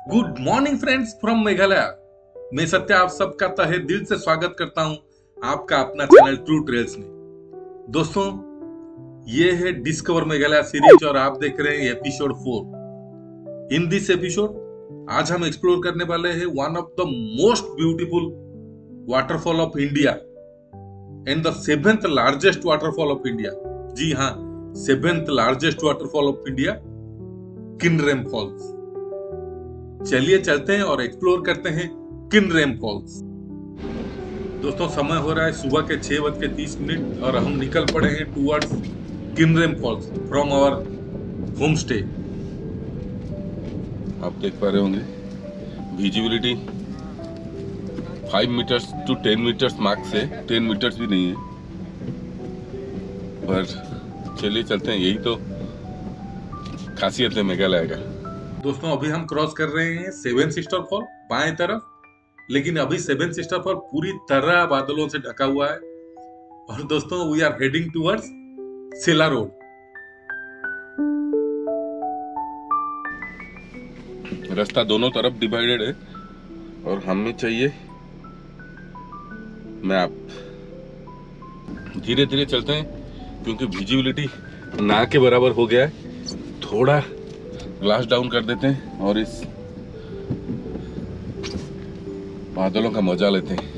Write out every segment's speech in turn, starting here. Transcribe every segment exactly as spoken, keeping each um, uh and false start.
Good morning friends from Meghalaya. मैं सत्या आप सबका तहे दिल से स्वागत करता हूं आपका अपना चैनल ट्रू ट्रेल्स में। दोस्तों, ये है डिस्कवर मेघालय सीरीज और आप देख रहे हैं episode four. In this episode आज हम एक्सप्लोर करने वाले हैं one of the most beautiful waterfall of India and the seventh largest waterfall of India. जी हाँ, seventh largest waterfall of India, Kynrem falls. चलिए चलते हैं और एक्सप्लोर करते हैं किनरेम फॉल्स। दोस्तों, समय हो रहा है सुबह के छह बज के तीस मिनट और हम निकल पड़े हैं towards Kynrem falls from our home stay. आप देख पा रहे होंगे visibility five metres to ten metres mark से टेन मीटर्स भी नहीं है, पर चलिए चलते हैं। यही तो खासियत है मेघालय का। दोस्तों, अभी हम क्रॉस कर रहे हैं सेवन सिस्टर फॉल बाएं तरफ, लेकिन अभी सेवन सिस्टर फॉल पूरी तरह बादलों से ढका हुआ है। और दोस्तों, we are heading towards Sela road. रास्ता दोनों तरफ डिवाइडेड है और हमें चाहिए मैप। धीरे धीरे चलते हैं क्योंकि विजिबिलिटी ना के बराबर हो गया है। थोड़ा ग्लास डाउन कर देते हैं और इस बादलों का मजा लेते हैं।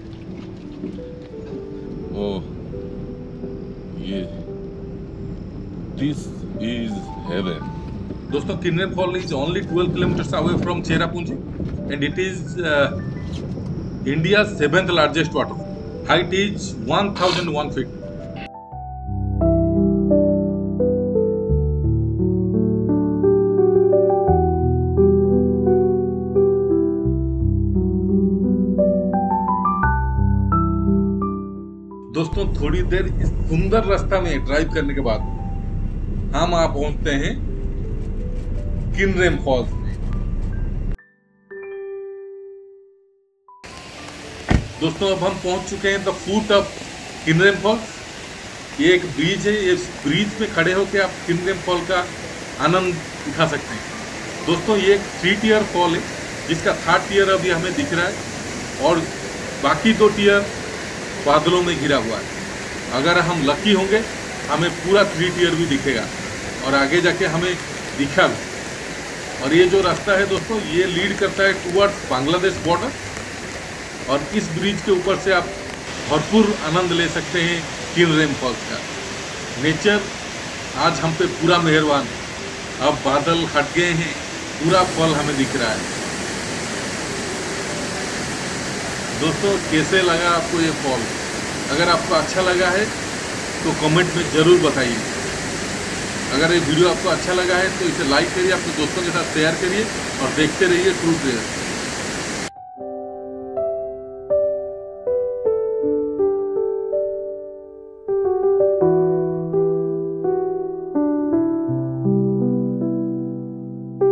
ओ ये दिस इज हेवन। दोस्तों, Kynrem fall is only twelve kilometres away from Cherrapunji and it is India seventh largest waterfall. Height is one thousand one feet. दोस्तों, थोड़ी देर इस सुंदर रास्ता में ड्राइव करने के बाद हम आ पहुंचते हैं किनरेम फॉल्स में। दोस्तों, अब हम पहुंच चुके हैं the foot of Kynrem falls. ये एक ब्रिज है। इस ब्रिज पे खड़े होकर आप किनरेम फॉल का आनंद उठा सकते हैं। दोस्तों, ये एक थ्री टियर फॉल है जिसका थर्ड टियर अभी हमें दिख रहा है और बाकी दो टियर बादलों में घिरा हुआ है। अगर हम लकी होंगे हमें पूरा थ्री टियर भी दिखेगा और आगे जाके हमें दिखा भी। और ये जो रास्ता है दोस्तों, ये लीड करता है टुवर्ड्स बांग्लादेश बॉर्डर। और इस ब्रिज के ऊपर से आप भरपूर आनंद ले सकते हैं किनरेम फॉल्स का। नेचर आज हम पे पूरा मेहरबान है। अब बादल हट गए हैं, पूरा फॉल हमें दिख रहा है। दोस्तों, कैसे लगा आपको ये फॉल? अगर आपको अच्छा लगा है तो कमेंट में ज़रूर बताइए। अगर ये वीडियो आपको अच्छा लगा है तो इसे लाइक करिए, अपने दोस्तों के साथ शेयर करिए और देखते रहिए ट्रू ट्रेल्स।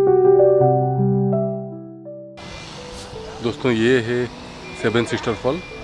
दोस्तों, ये है सेवन सिस्टर फॉल।